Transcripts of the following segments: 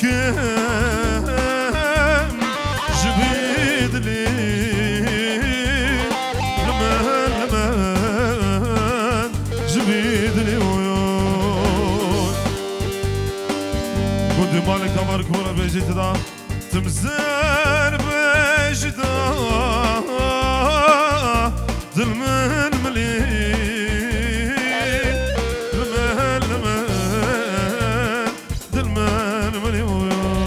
دكم جبيد لي لمن جبيد لي ويون كنت مالك أمر كورة بيجيت دا تمزر بيجيت دا ظلمن مليل لمن ظلمن مليل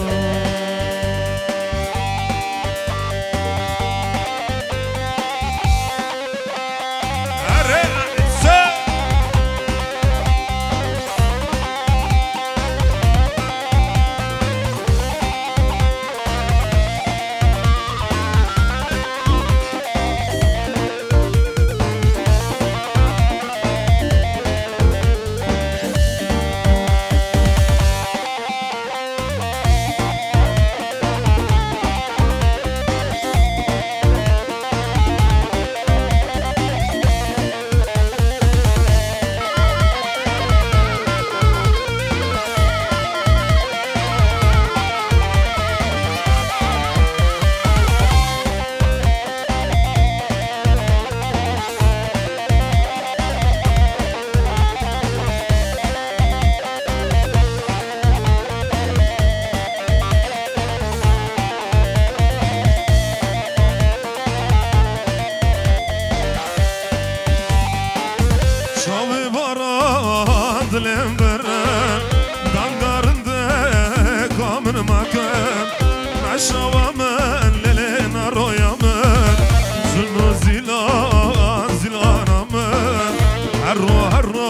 دلم برم دنگارنده کامن مکم نشوا من لیلنا رویا من ظلم و زیلانا من هر رو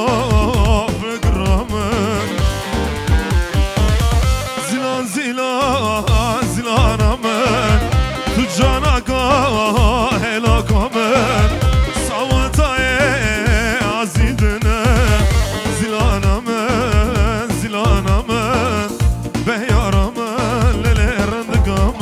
فکرامن زیلانا من تو جانگاه هلاکا من سواتای عزیدنه زلانم بهیارم لیلی رندگام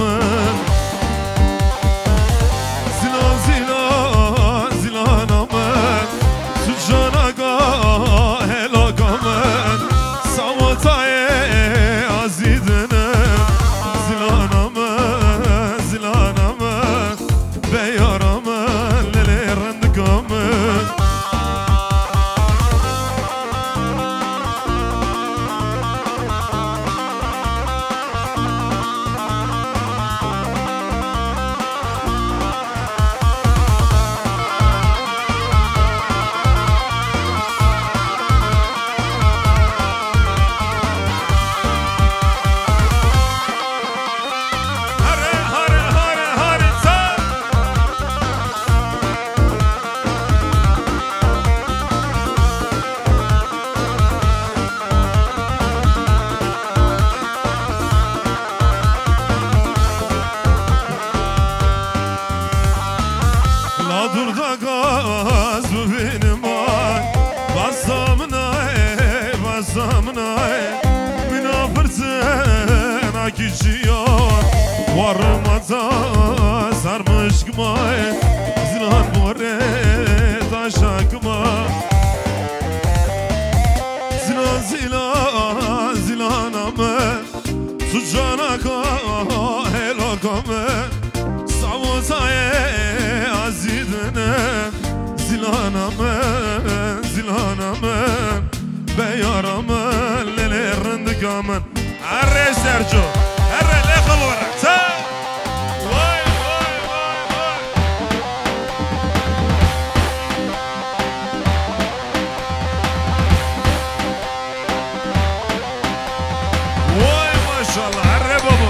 زلانم تو جانگاه هلاکام سواتای عزیدنه زلانم بهیارم لیلی رندگام dur da gaz bu benim ay basamına münafırsın akıcıyor varmada sarmış gmay zilan bore taşakma zilaname sucana ka helakame savutaye azidne zilaname beyarame lele rindikamen arre Sergio arre le khalwara sa vay maşallah arre baba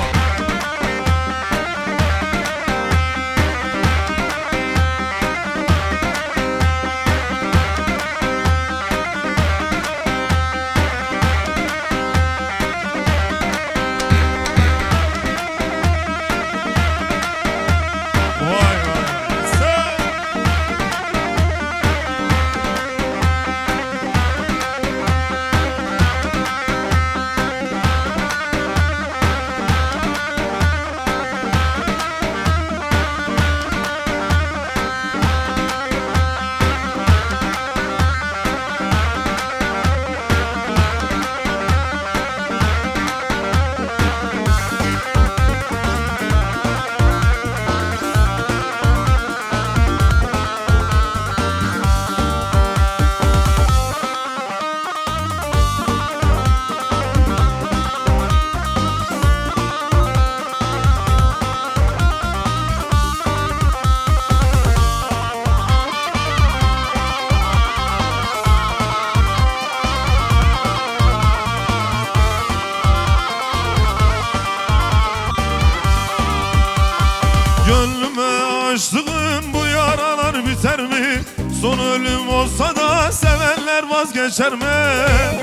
Aşığın bu yaralar biter mi? Son ölüm olsa da sevenler vazgeçer mi?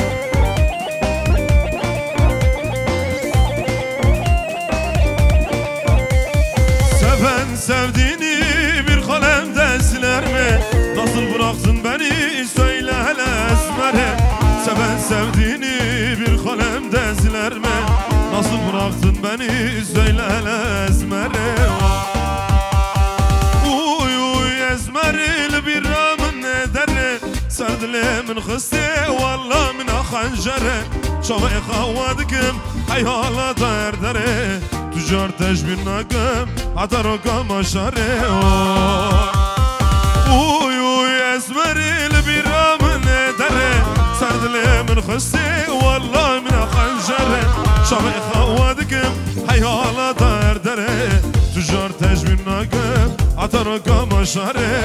Seven sevdiğini bir kalemde siler mi? Nasıl bıraktın beni söyle hele esmere. Seven sevdiğini bir kalemde siler mi? Nasıl bıraktın beni söyle hele esmere. Uy uy esmeril bir ramın ederi Serdile min khiste valla min akhanjere Şamay khavadkim hayhala derdere Tüccar teşbir nakim hatta rokam aşare. Uy uy esmeril bir ramın ederi Serdile min khiste valla min akhanjere Şamay khavadkim hayhala derdere Tüccar teşbir nakim hatta rokam aşare.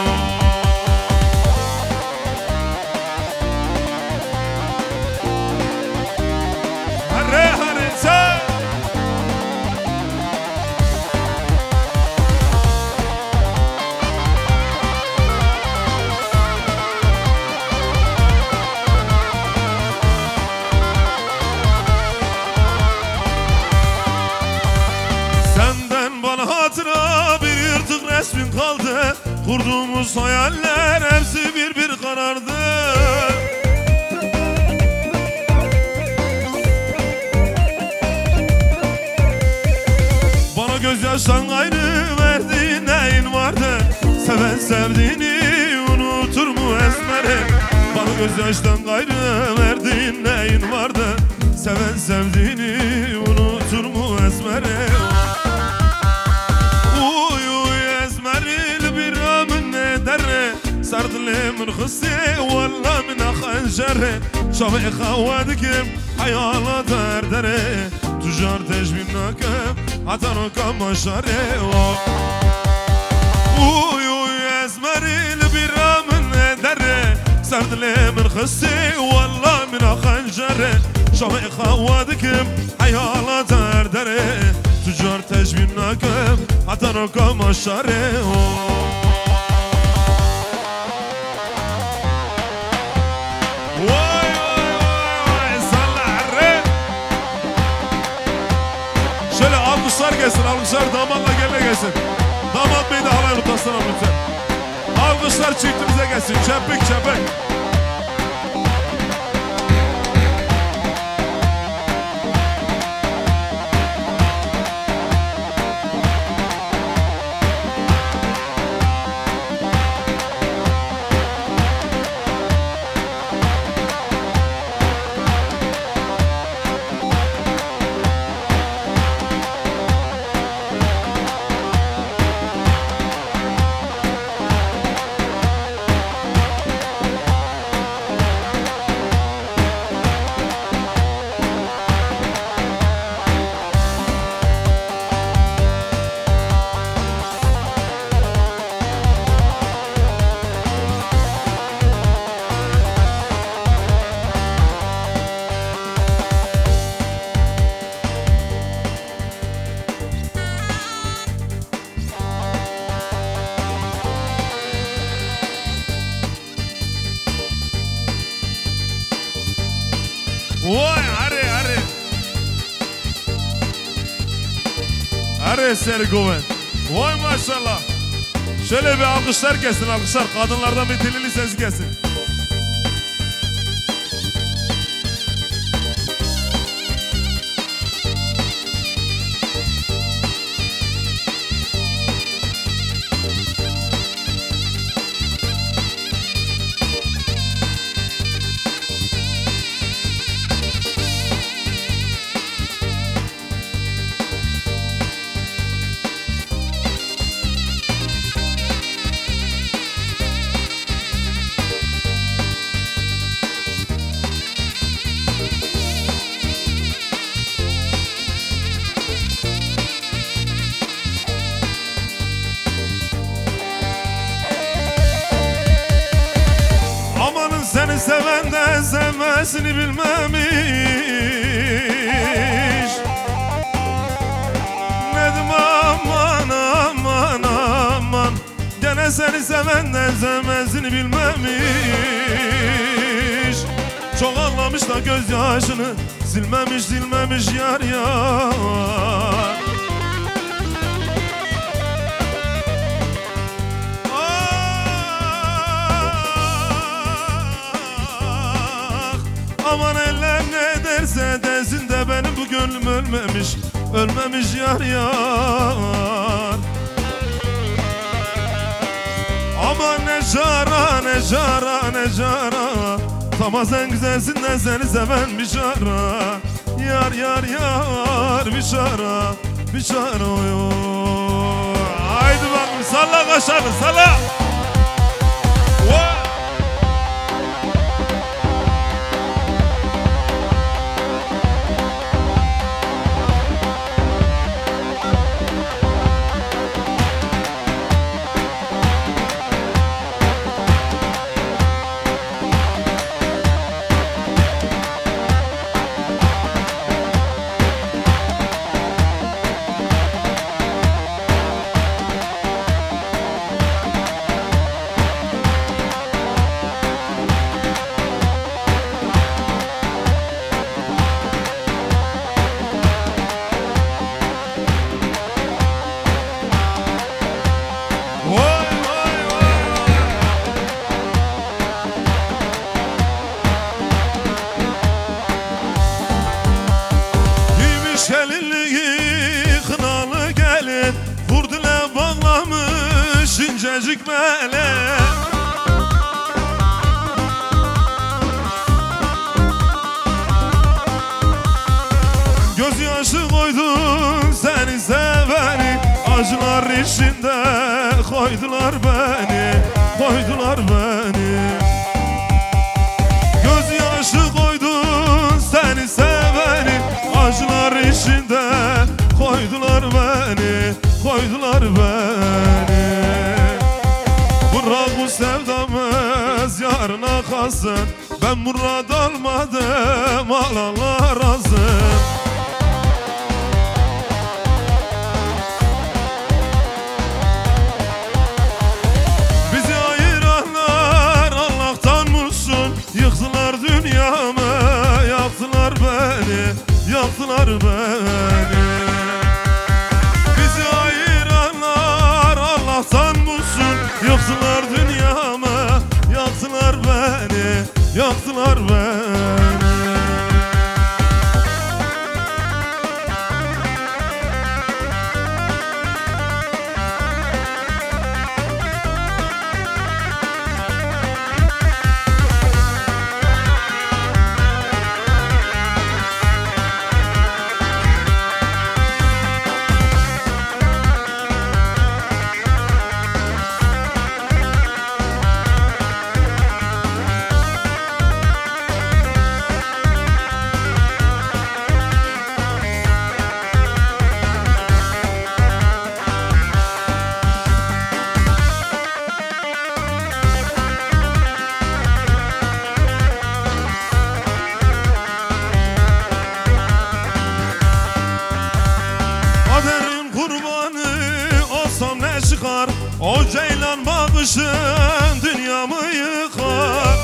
Resmin kaldı, kurduğumuz hayaller hepsi bir bir karardı. Bana gözyaştan gayrı verdiğin neyin vardı? Seven sevdiğini unutur mu esmeri? Bana gözyaştan gayrı verdiğin neyin vardı? Seven sevdiğini unutur mu esmeri? سردلي من خصي والله من خنجري شامي خوادكم حيالا دردري تجار تجبيناكم حتى ركام شاري. اوي اوي اسمري البيرا من دري سردلي من خصي والله من خنجري شامي خوادكم حيالا دردري تجار تجبيناكم حتى ركام شاري. Alkışlar gelsin, alkışlar damatla gelme gelsin. Damat bey de halay notasına lütfen. Alkışlar çiftimize gelsin, çepik çepik. Vay hadi hadi. Hadi Sergoven. Vay maşallah. Şöyle bir alkışlar gelsin, alkışlar. Kadınlardan bir telili ses gelsin. Seni seven de sevmesini bilmemiş. Nedim aman aman aman seni sevenden sevmezini bilmemiş. Çok ağlamış da gözyaşını silmemiş silmemiş yar yar. Aman eller ne derse desin de benim bu gönlüm ölmemiş, ölmemiş yar yar. Aman ne şara ne şara ne şara, tamam sen güzelsin de seni seven bir şara. Yar yar yar bir şara bir şara oy. Haydi bakın salla kaşarı salla. Gelinliği kınalı gelin vurdule bağlamış incecik mele. Gözyaşı koydun seni seveni, acılar içinde koydular beni, koydular beni. Gözyaşı koydun seni seveni, acılar içinde koydular beni, koydular beni. Bırak bu sevdamız yarına kalsın, ben murad almadım, al Allah razı. Bizi ayıranlar Allah'tan bulsun, yıktılar dünyamı, yaktılar beni, yaktılar beni. Bizi ayıranlar Allah'tan bulsun, yıktılar dünyamı, yaktılar beni, yaktılar beni. O ceylan bakışın dünyamı yıkar.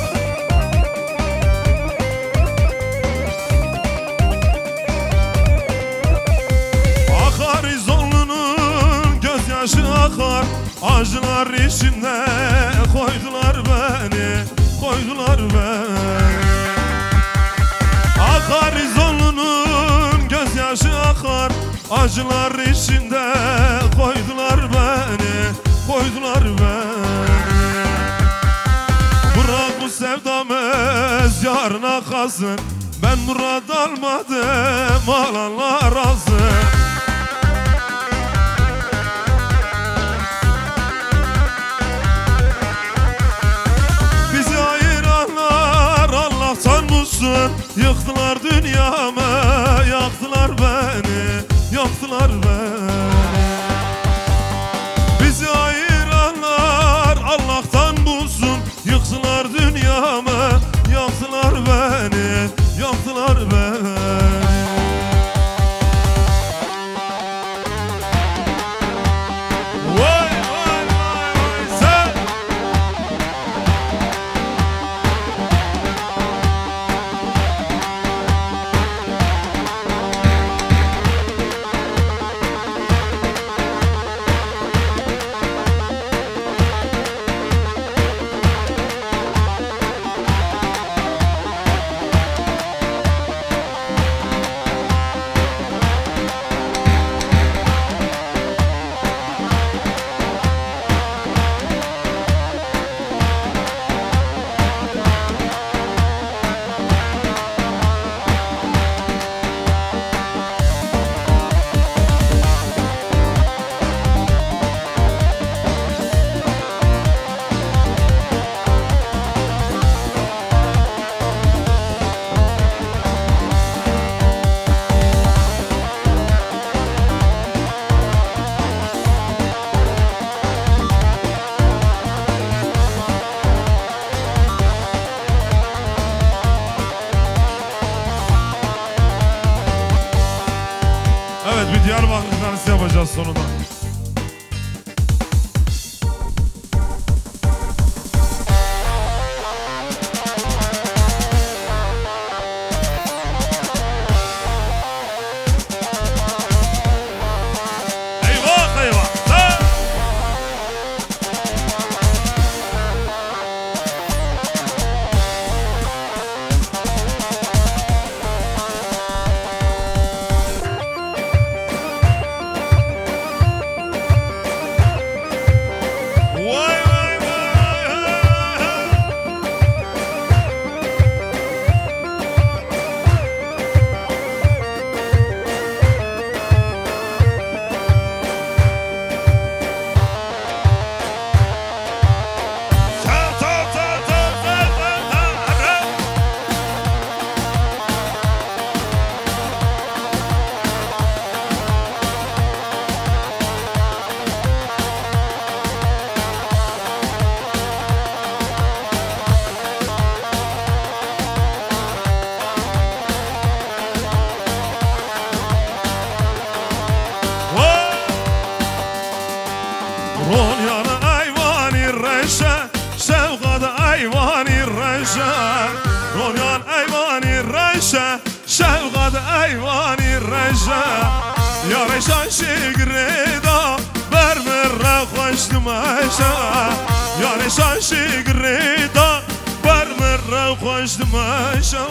Akar İzollu'nun gözyaşı akar, acılar içinde koydular beni, koydular beni. Akar İzollu'nun gözyaşı akar, acılar içinde koydular beni, koydular beni. Bırak bu sevdamız yarına kalsın, ben murad almadım, al Allah razı. Bizi ayıranlar Allah'tan bulsun, yıktılar dünyamı, yaktılar beni, yaktılar beni. Bizi ayıranlar Allah'tan bulsun, yıktılar dünyamı, yaktılar beni, yaktılar beni. Vay vay vay vay sen. Evet, bir Diyarbakır dansı yapacağız sonunda. شوقد ایوانی رجا یا رشان شگریدا بر مرا خوش دمشا یا رشان شگریدا بر مرا خوش دمشا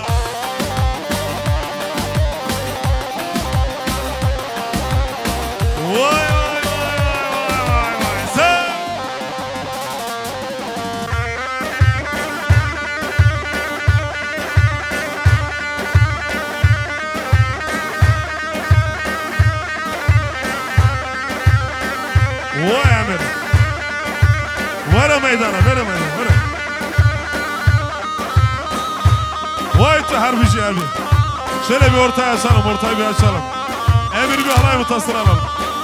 Vay Amir. Vara meydana, vara meydana, vara. Vay harbici abi. Şöyle bir ortaya açalım, ortayı bir açalım. Emir bir halay mutasını alalım.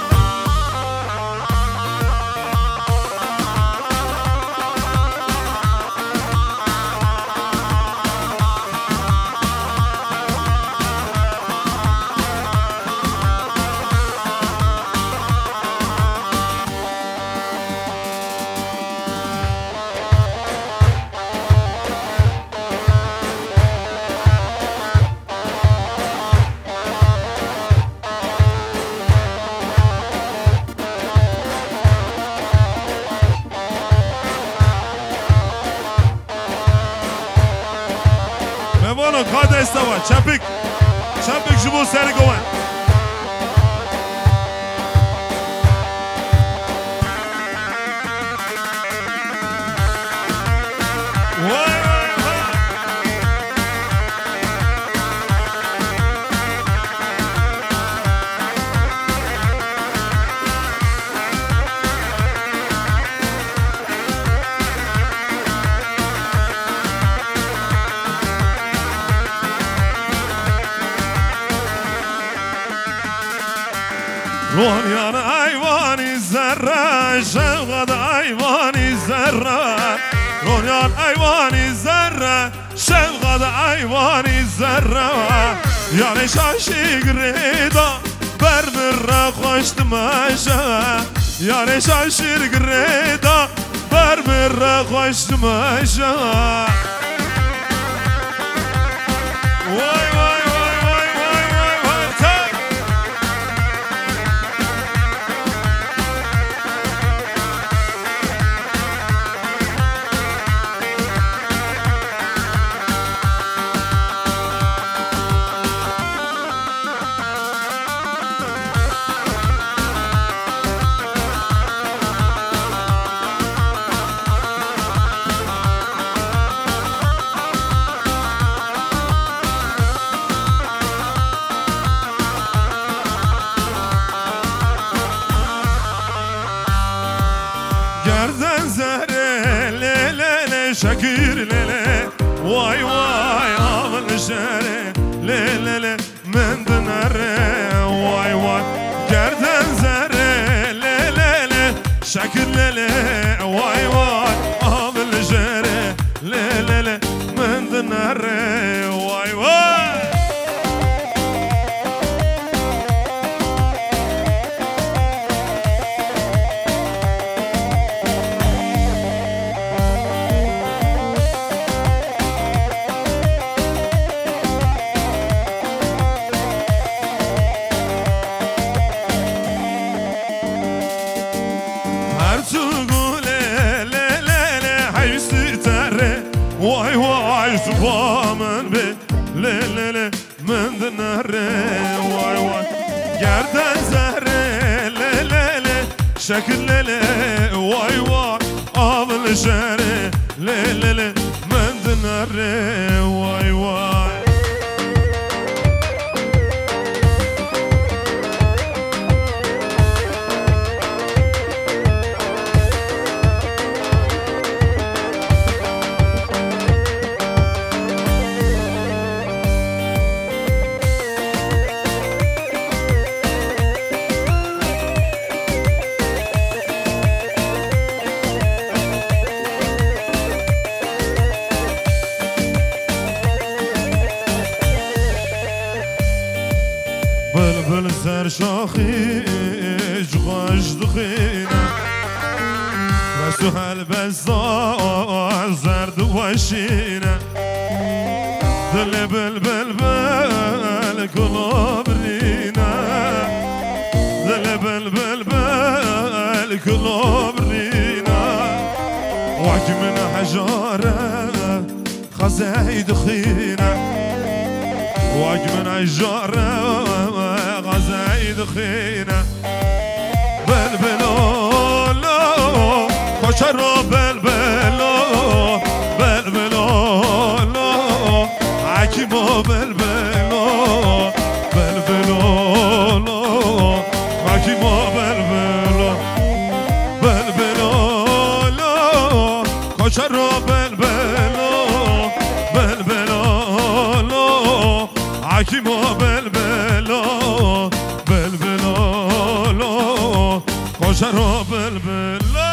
Mevano, kada estava, Çapık. Çapık jubo seni kovan. Rohyan ayvani zerre, şevgad ayvani zerre. Rohyan ayvani zerre, şevgad ayvani zerre. Yani şaşırgrida, bermirre koştumaşa. Yani şaşırgrida, bermirre koştumaşa. Vay vay. Şakir lele, vay vay avın şere, lele mendinare, vay vay gerden zere, lele şakir lele, vay vay avın şere, lele mendinare, vay vay. ومن بي ليلي من دناري واي واي قردن زهري ليلي شكل ليلي واي واي قابل شهري ليلي من دناري واي واي بلبل سرشاخي جغاش دخينا وسهل بزار زرد وشينا دل بلبل بل كلاب رينا دل بلبل بل كلاب رينا وعك من حجارة خزاي دخينا وعك من حجارة غزايد خينا بلبلو لو كشرو بلبلو بلبلو لو عكيمو بلبلو بلبلو لو عكيمو بلبلو بلبلو لو كشرو بلبلو بلبلو لو عكيمو بلبلو شرب البلا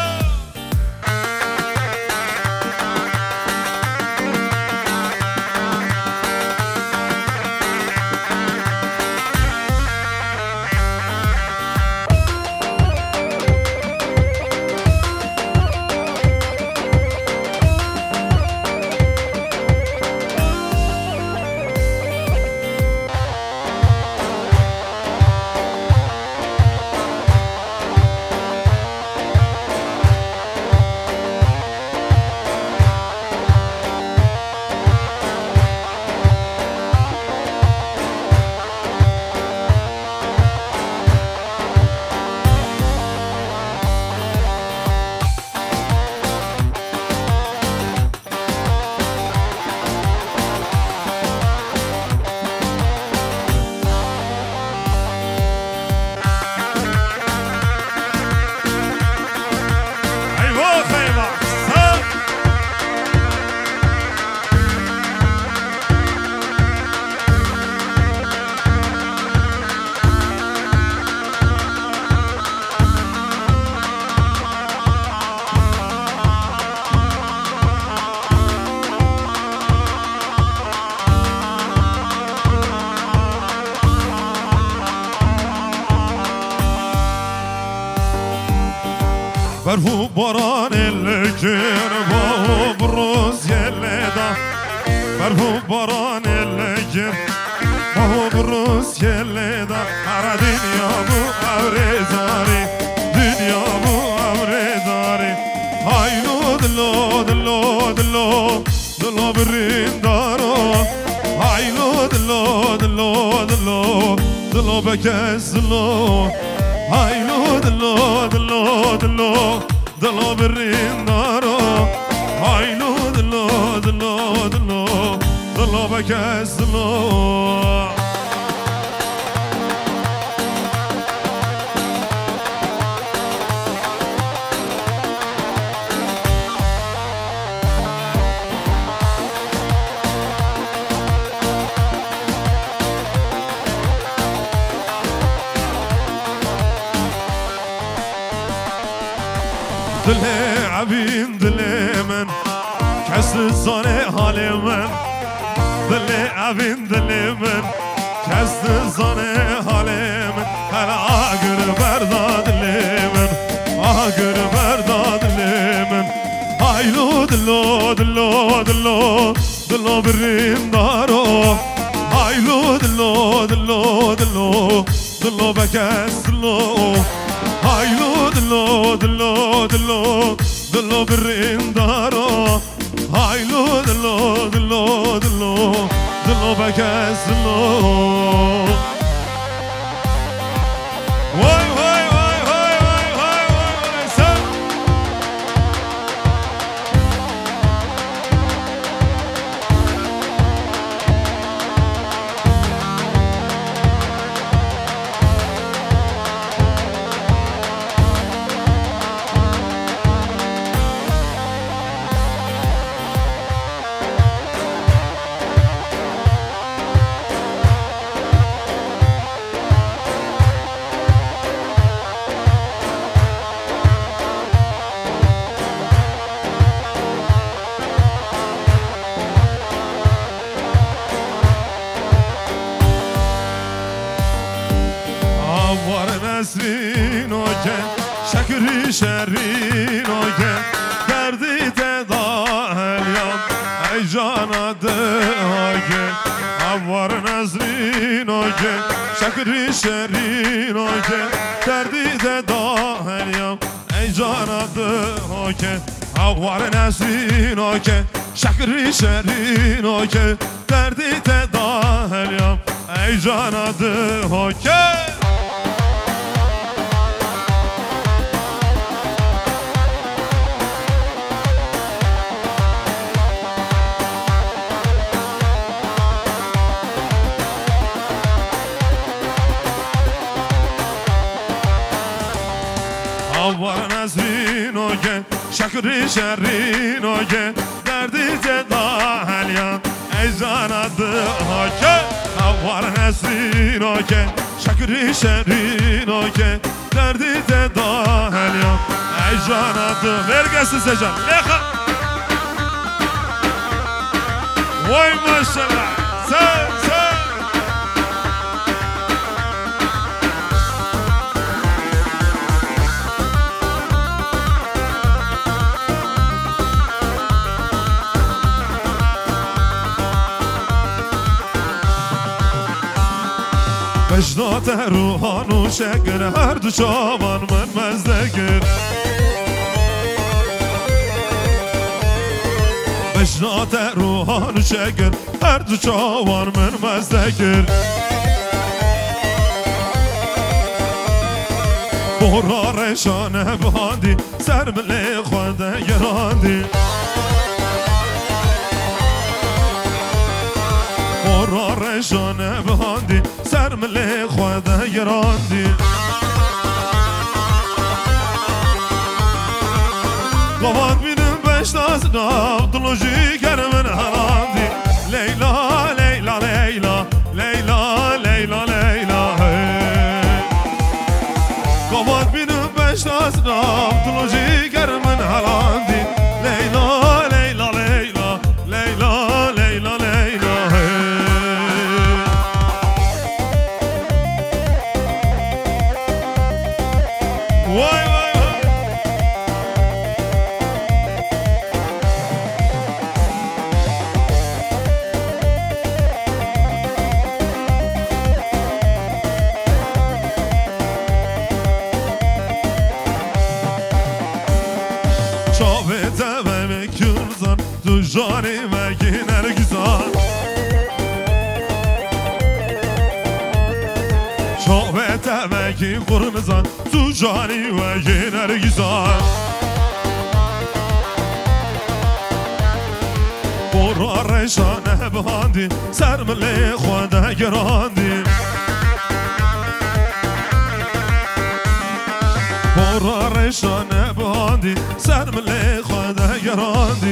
برفو باران الكر باو بروز يلدا برفو باران الكر باو بروز يلدا هر دنيا بو أورزاري دنيا بو أورزاري هايلو دلو دلو دلو دلو برين دارو هايلو دلو دلو دلو دلو بكس دلو هايلو دلو دلو دلو دلو برين دارو هايلو دلو دلو دلو دلو بكس دلو دلي عبين دلي من كسر الزاني حالي من دلي عبين دلي من كسر الزاني حالي من هل آقر برداد لي من آقر برداد لي من هايلو دلو دلو دلو دلو برين دارو هايلو دلو دلو دلو دلو بكس دلو هايلو دلو دلو دلو دلو برين دارو هایلو دلو دلو دلو دلو بکس دلو وای وای وای وای وای وای وای سر نسرین آگه شکری شرین آگه دردی تداهلیم ای جاناده آگه اوار نسرین آگه شکری شرین آگه دردی تداهلیم ای جاناده آگه اوار نسرین آگه شکری شرین آگه دردی تداهلیم ای جاناده آگه آوار نزرین آگه شکری شرین آگه دردی تداهلیم ای زانده آگه آوار نزرین آگه شکری شرین آگه دردی تداهلیم ای زانده vergesi secan leha vay maşallah sen مجنات روحان و شگر هر دو چاوان من مزدگر مجنات روحان و شگر هر دو چاوان من مزدگر برا رشانه باندی سر ملی خونده گراندی برا رشانه باندی سر ملی خونده گراندی قواد بینم بشتاز ناف دلوجی کرمن هراندی لیلا لیلا لیلا لیلا لیلا لیلا قواد بینم بشتاز ناف دلوجی کرمن هراندی لیلا لیلا لیلا لیلا لیلا لیلا وای وای çavete ve mekürzan tu jani ve giner güzel çavete ve ki kurunzan tu jani ve giner güzel bora reşane bandi sermeli khwada gerandi bora reşane bandi sermeli khwada gerandi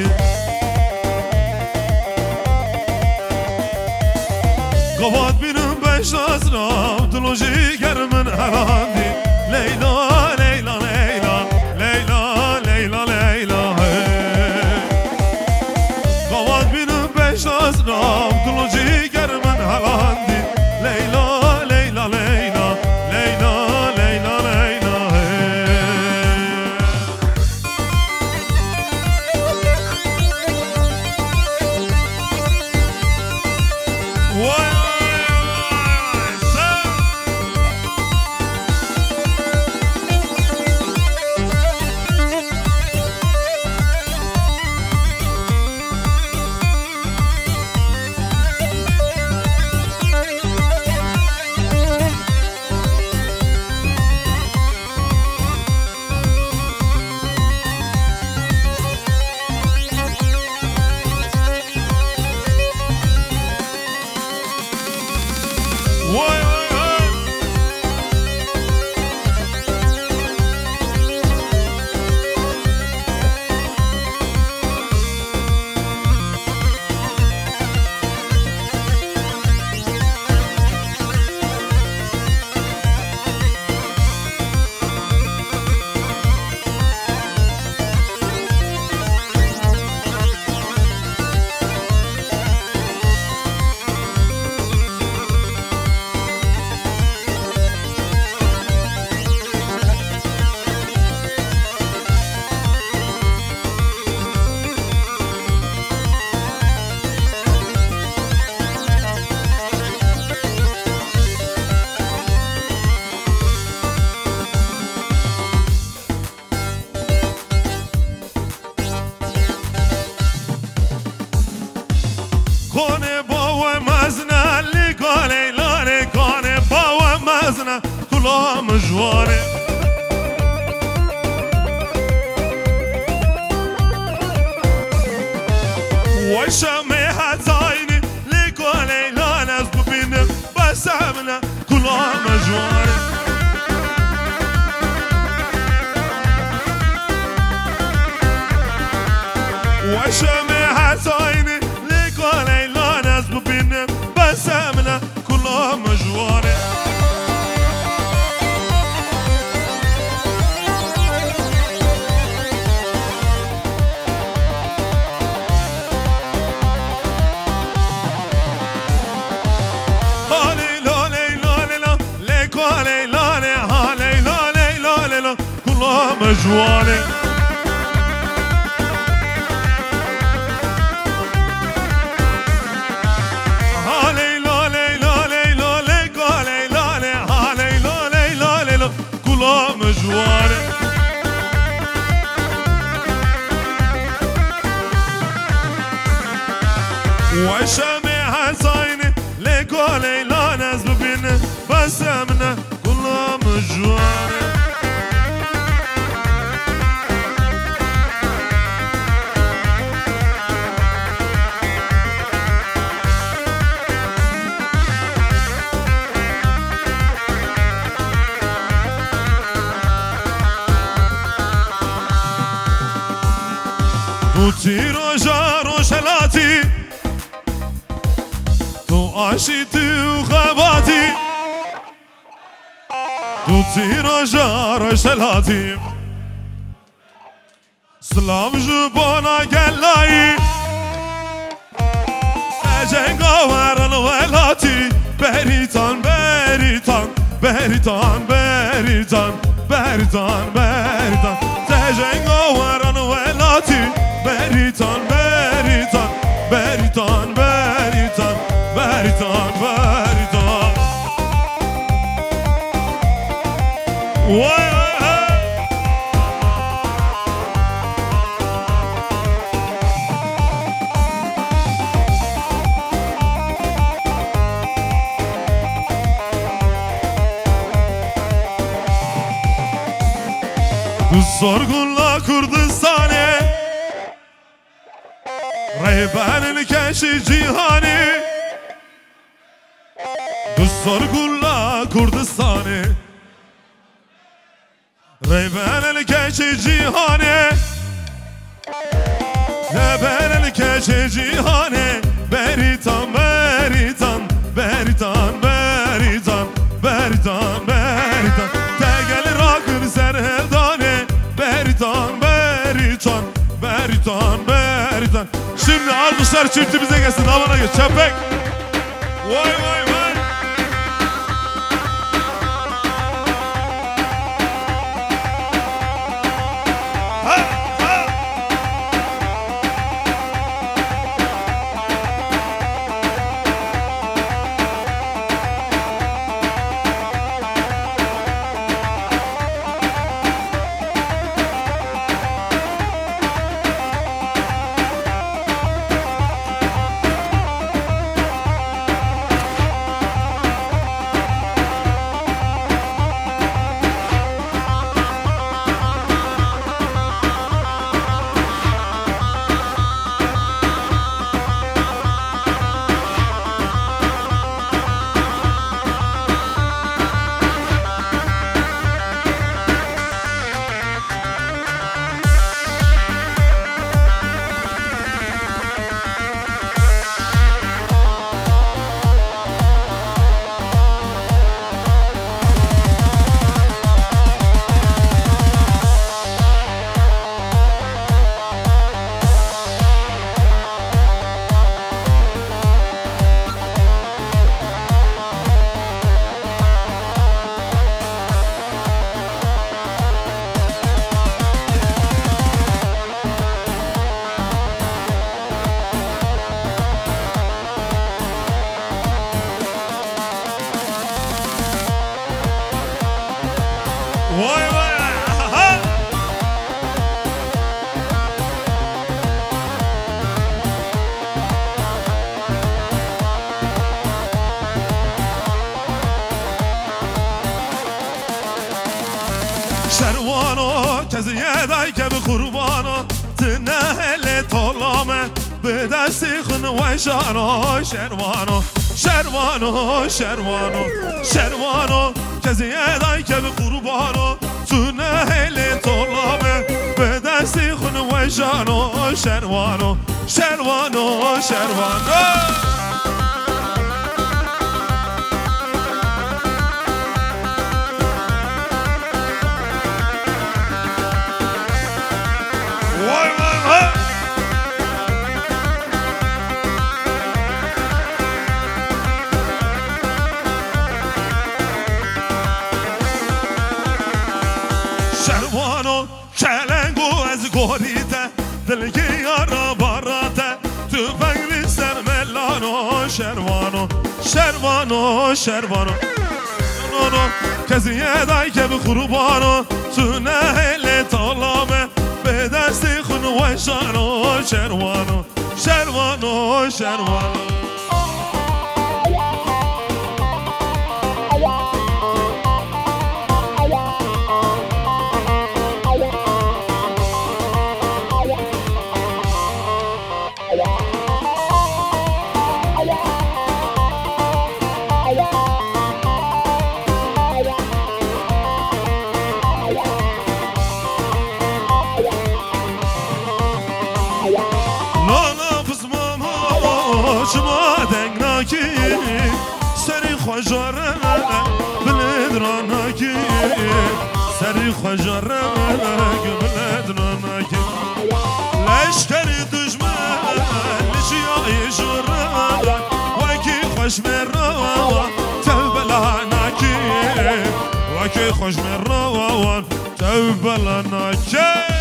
قواد بینم بش نازنام دلوجی گرمن هراندی لیلا لیلا لیلا لیلا لیلا لیلا قواد بینم بش نازنام دلوجی گرمن هراندی لیلا لیلا لیلا لیلا لیلا لیلا وای من کلام جوانه و شمه هزاینی لیکو لیلان از ببینم بس من کلام جوانه و شمه هزاینی لیکو لیلان از ببینم بس من کلام جوانه مجواني هالي لا لي لا لي لا لي قالي لا لي هالي لا لي لا لي لا كلها مجواني وشامي حسيني لي قالي لا ناس ببيني بس امنا كلها مجواني تو تیرو جارو شلاتی تو عاشیتی و خباتی تو تیرو جارو شلاتی سلام جبانا گلایی اجنگا ورن ولاتی بریتان بریتان بریتان بریتان بریتان بریتان اجنگا ورن ولاتی بریتان بریتان بریتان بریتان بریتان بریتان وای تو sorgunla Kurdistan'ı Rehberin keşi cihani Du sorgunla Kurdistan'ı Rehberin keşi cihani Rehberin keşi cihani Beritan beritan beritan beritan beritan beritan Tegel rakır serherdane Beritan beritan beritan beritan Şimdi almışlar çiftimize gelsin havana geç çepek Vay vay vay Ha ha Vay vay ha. شروانو کسی یدای که به قربانو تنهل طالامه به دستی خون شانو شروانو شروانو شروانو شروانو کسی یدای که به قربانو تنهل طالامه به دستی خون شانو شروانو شروانو شروانو شروانو کلنگو از گوریته دلگی یارا باراته تو فنگلی سر ملانو شروانو شروانو شروانو شروانو کسی یدای که به قربانو تو نهل طالامه به دستی خون و شانو شروانو شروانو شروانو شما دنگناکی سری خوشاره بلد راناکی سری خوشاره بلد راناکی لشکری دشمن لشیای جره وکی خوش مرا تو بلاناکی وکی خوش مرا تو بلاناکی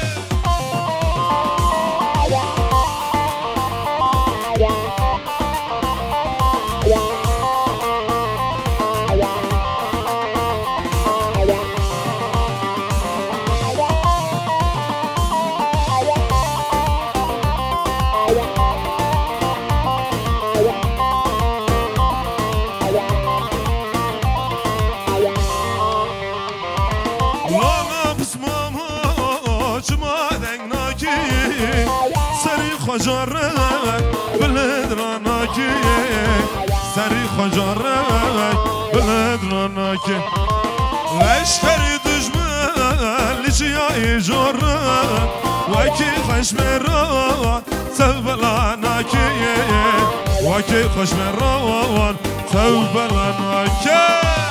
خوجاره بلد راناکی سری خوجاره بلد راناکی لشکری دشمن لیچیای جوره وکی خشم روان تو بلاناکی وکی خشم روان تو بلاناکی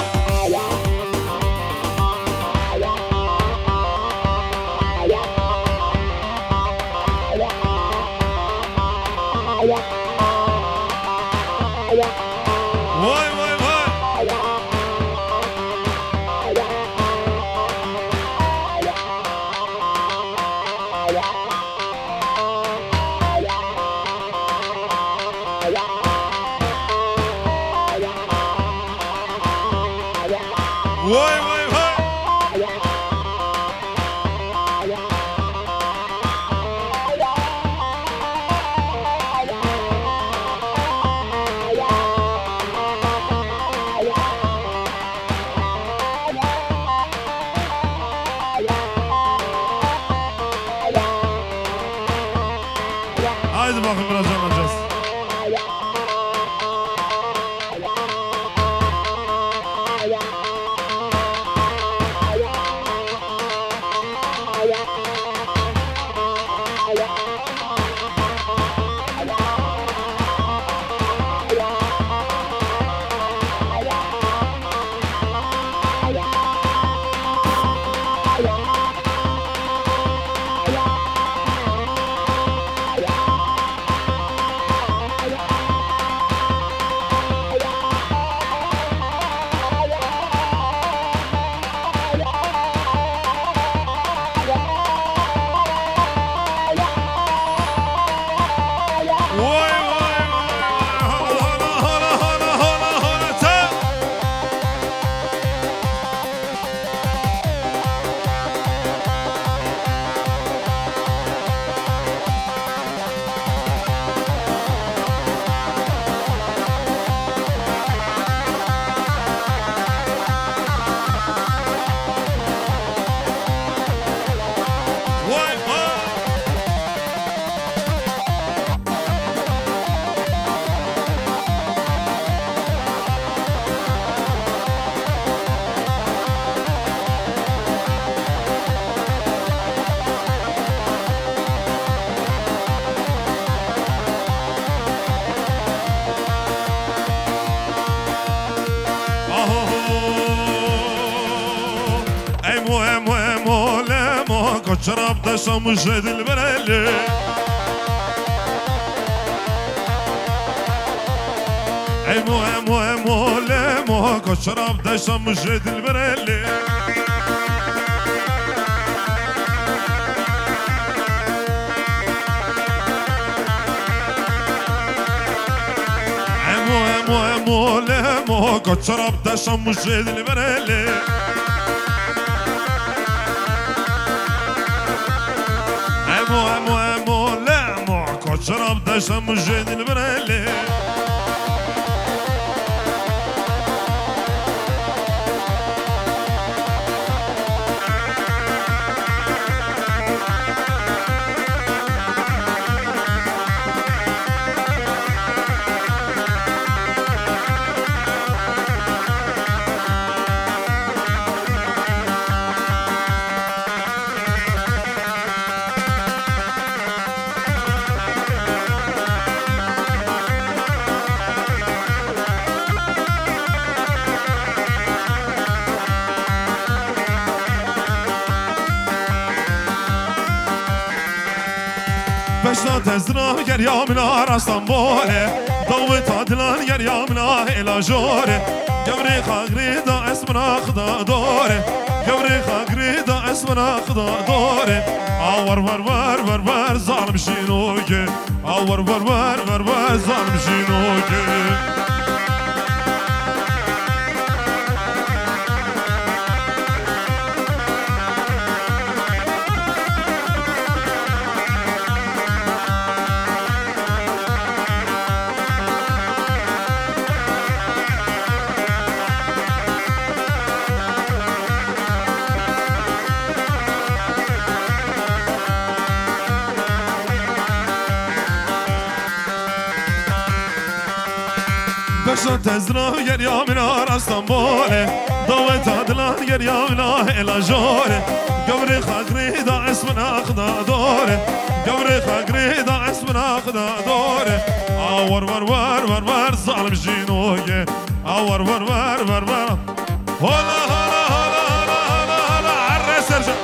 Vay vay vay. Vay vay vay. Haydi bakın biraz anlayacağız. مو لما كشرب دشم مشهد البرالي مو لما كشرب دشم مشهد البرالي مو لما كشرب دشم مشهد البرالي لما كشرب دشم مشهد البرالي بشنا تزرع گریا منا راستان بوله دوت عدلان گریا منا الاجوره گوری خاگری دا اسمنا خدا دوره گوری خاگری دا اسمنا خدا دوره آور ور ور ور ور ظالم شینوگه آور ور ور ور ور ظالم شینوگه بشنا تزرع گریا منا راستان بوله دوت عدلان گریا منا الاجوره گوری خاگری دا اسمنا خدا دوره گوری خاگری دا اسمنا خدا دوره آور ور ور ور ور ظالم جینوگه آور ور ور ور ور هلا هلا هلا هلا هلا عرس ارجع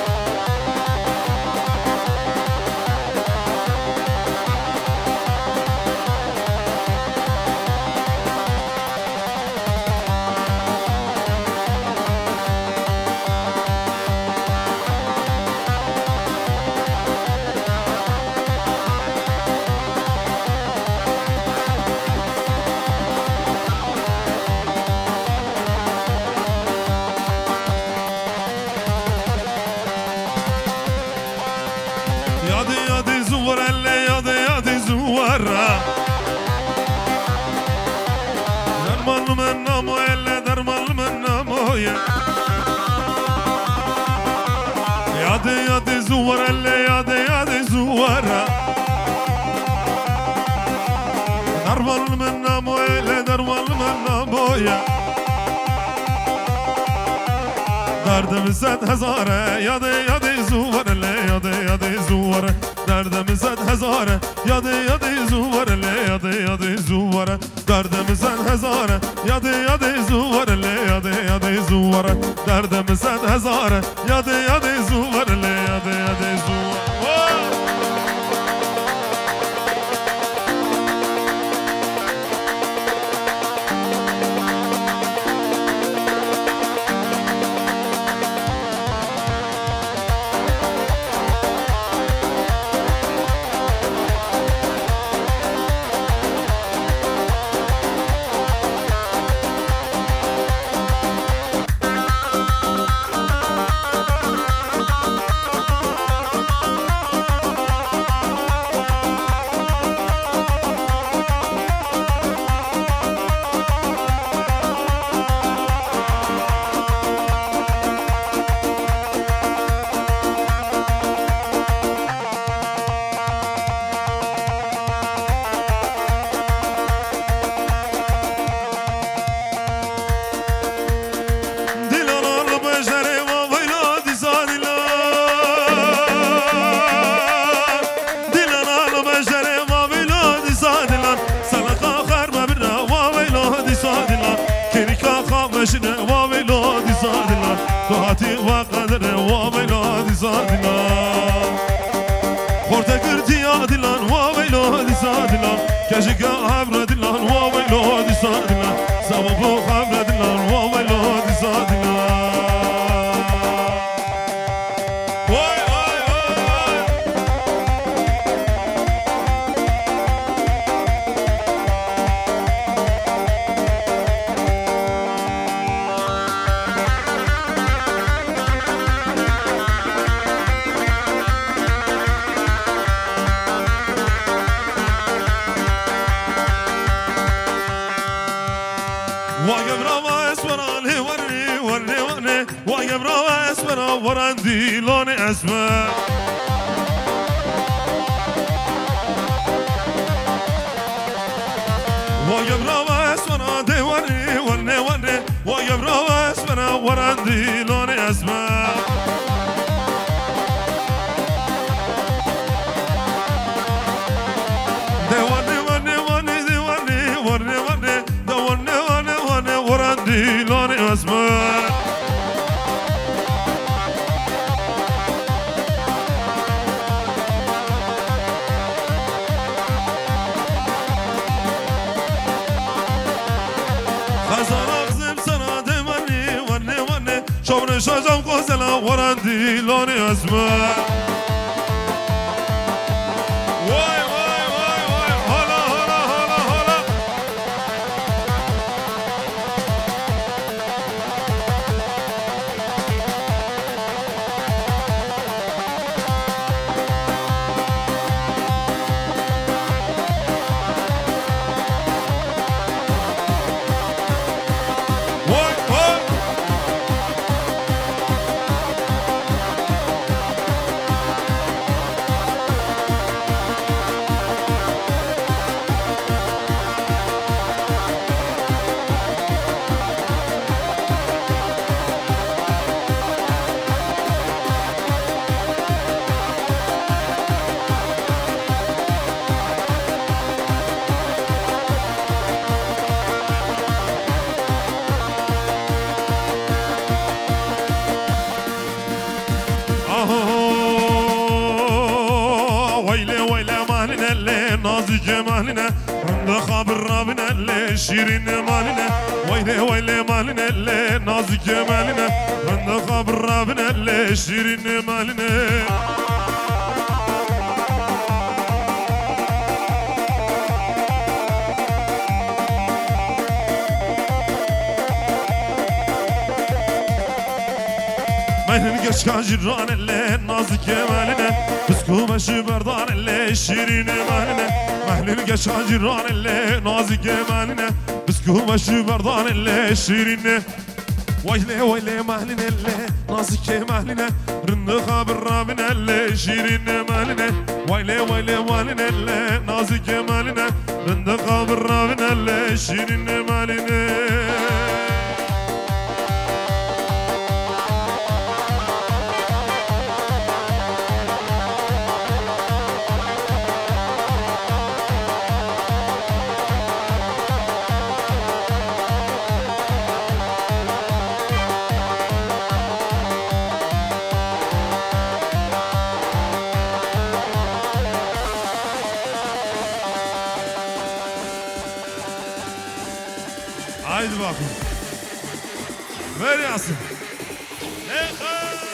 درمان من نامو إلا درمان من نامو يادي زور إلا يادي زور درمان من نامو إلا درمان من نامو دردم زد هزاره یادی زور لی یادی زور دردم زد هزاره یادی زور لی یادی زور دردم زد هزاره یادی زور لی یادی زور دردم زد هزاره یادی زور لی یادی زور عتیق و قدر و بلادی زادلان خورده کردی آدلان و بلادی زادلان کشگه عبر دلان و بلادی زادلان سبب خبر دلان و بلادی زادلان ورندي لوني اسمه ويبرا اسمنا ديواني وني وني ويبرا اسمنا ورندي لوني اسمه ديواني وني وني ديواني وني وني ديواني وني وني ورندي لوني اسمه شجم قوزلا ورندي لوني اسمه واي واي واي واي هلا هلا هلا هلا جمالنا عند خابر رابنا اللي شيرين مالنا ويلي ويلي مالنا اللي ناز جمالنا عند خابر رابنا اللي شيرين مالنا مهن geç kaciran اللي ناز جمالنا بسكو مشي بردان اللي شيرين مالنا مهل geç kaciran اللي ناز جمالنا بسكو مشي بردان اللي شيرين ويلي ويلي مهلنا اللي ناز جمالنا رن خابر رابنا اللي شيرين مالنا ويلي ويلي مهلنا اللي ناز جمالنا رن خابر رابنا اللي شيرين مالنا Haydi bakın. Ver Yasin. Ne kadar?